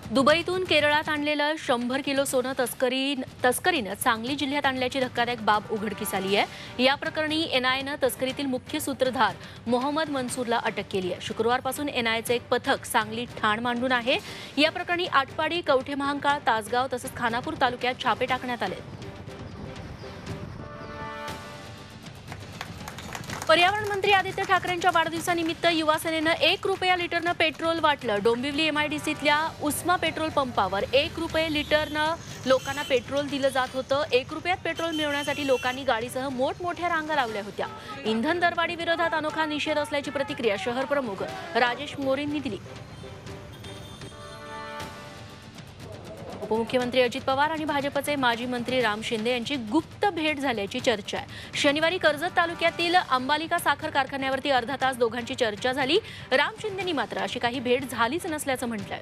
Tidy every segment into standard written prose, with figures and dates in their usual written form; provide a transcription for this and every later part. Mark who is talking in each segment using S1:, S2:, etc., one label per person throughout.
S1: दुबईतून केरळात आणलेलं 100 किलो सोनं तस्करीनं सांगली जिल्ह्यात आणल्याची धक्कादायक बाब उघडकीस आली आहे। या प्रकरणी एनआयएनं तस्करीतील मुख्य सूत्रधार मोहम्मद मनसूरला अटक केली आहे। शुक्रवारपासून एनआयएचं एक पथक सांगली ठाण मांडून आहे। या प्रकरणी आटपाडी, कवठेमहांकाळ, तासगाव तसंच खानापूर तालुक्यात छापे टाकण्यात आले। पर्यावरण मंत्री आदित्य ठाकरेंच्या वाढदिवसानिमित्त युवा सेनेनं 1 रुपया लिटरनं पेट्रोल वाटलं। डोंबिवली एमआयडीसीतल्या उस्मा पेट्रोल पंपावर 1 रुपये लिटरनं लोकांना पेट्रोल दिलं जात होतं। 1 रुपयात पेट्रोल मिळवण्यासाठी लोकांनी गाडीसह मोठमोठ्या रांगा लावल्या होत्या। इंधन दरवाढी विरोधात अनोखा निषेध असल्याची प्रतिक्रिया शहर प्रमुख राजेश मोरेंनी दिली। उपमुख्यमंत्री अजित पवार आणि भाजपचे माजी मंत्री राम शिंदे यांची गुप्त भेट झाल्याची चर्चा आहे। शनिवारी कर्जत तालुक्यातील अंबालिका साखर कारखान्यावरती अर्धा तास दोघांची चर्चा झाली। राम शिंदेंनी मात्र अशी काही भेट झालीच नसल्याचं म्हटलंय।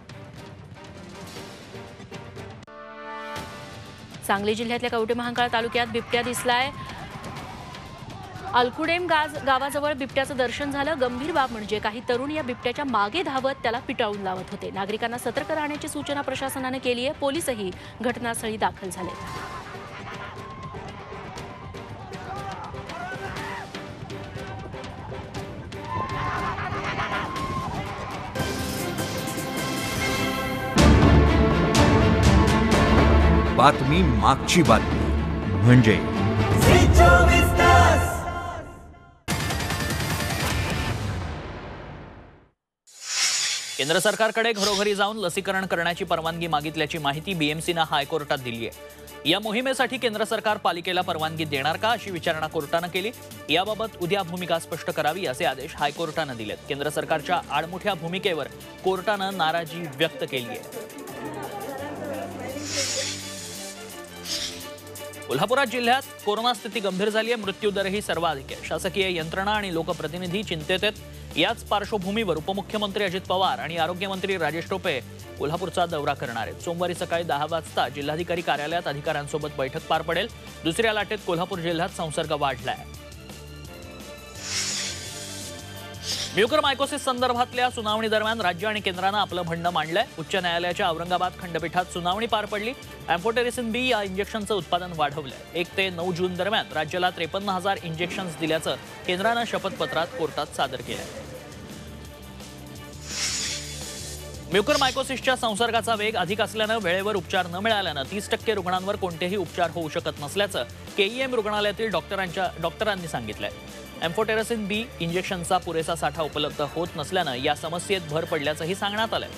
S1: सांगली जिल्ह्यातल्या कवठेमहांकाळ तालुक्यात बिबट्या दिसलाय। अलकुडेम गावाजवळ बिबट्याचं दर्शन झालं। गंभीर बाब म्हणजे काही तरुण या बिबट्याच्या मागे धावत त्याला पिटाळून लावत होते। नागरिकांना सतर्क राहण्याची सूचना प्रशासनाने केली आहे। पोलीसही घटनास्थळी दाखल झाले।
S2: बातमी मागची बातमी म्हणजे
S3: केंद्र सरकारकडे घरोघरी जाऊन लसीकरण करण्याची परवानगी मागितल्याची माहिती बीएमसीनं हायकोर्टात दिली आहे। या मोहिमेसाठी केंद्र सरकार पालिकेला परवानगी देणार का अशी विचारणा कोर्टानं केली। याबाबत उद्या भूमिका स्पष्ट करावी असे आदेश हायकोर्टानं दिलेत। केंद्र सरकारच्या आडमुठ्या भूमिकेवर कोर्टानं नाराजी व्यक्त केली आहे। कोल्हापुरात जिल्ह्यात कोरोना स्थिती गंभीर झाली आहे। मृत्यूदरही सर्वाधिक आहे। शासकीय यंत्रणा आणि लोकप्रतिनिधी चिंतेत आहेत। याच पार्श्वभूमीवर उपमुख्यमंत्री अजित पवार आणि आरोग्यमंत्री राजेश टोपे कोल्हापूरचा दौरा करणार आहेत। सोमवारी सकाळी 10 वाजता जिल्हाधिकारी कार्यालयात अधिकाऱ्यांसोबत बैठक पार पडेल। दुसऱ्या लाटेत कोल्हापूर जिल्ह्यात संसर्ग वाढलाय। म्युकरमायकोसिस संदर्भातल्या सुनावणी दरम्यान राज्य आणि केंद्रानं आपलं म्हणणं मांडलंय। उच्च न्यायालयाच्या औरंगाबाद खंडपीठात सुनावणी पार पडली। एम्फोटेरिसिन बी या इंजेक्शनचं उत्पादन वाढवलंय। 1 ते 9 जून दरम्यान राज्याला 53,000 इंजेक्शन्स दिल्याचं केंद्रानं शपथपत्रात कोर्टात सादर केलंय। म्युकरमायकोसिसच्या संसर्गाचा वेग अधिक असल्यानं वेळेवर उपचार न मिळाल्यानं 30% रुग्णांवर कोणतेही उपचार होऊ शकत नसल्याचं केईएम रुग्णालयातील डॉक्टरांनी सांगितलंय। एम्फोटेरिसिन बी इंजेक्शनचा पुरेसा साठा उपलब्ध होत नसल्यानं या समस्येत भर पडल्याचंही सांगण्यात आलंय।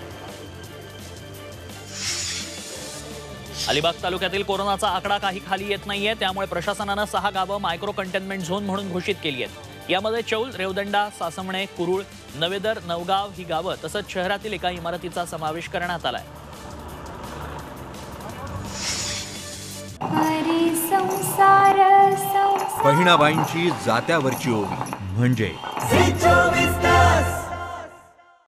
S3: अलिबाग तालुक्यातील कोरोनाचा आकडा काही खाली येत नाहीये। त्यामुळे प्रशासनानं 6 गावं मायक्रो कंटेनमेंट झोन म्हणून घोषित केली आहेत। यामध्ये चौल, रेवदंडा, सासमणे, कुरुळ, नवेदर, नवगाव ही गावं तसंच शहरातील एका इमारतीचा समावेश करण्यात आलाय।
S2: बहिणाबाईंची जात्यावरची ओवी म्हणजे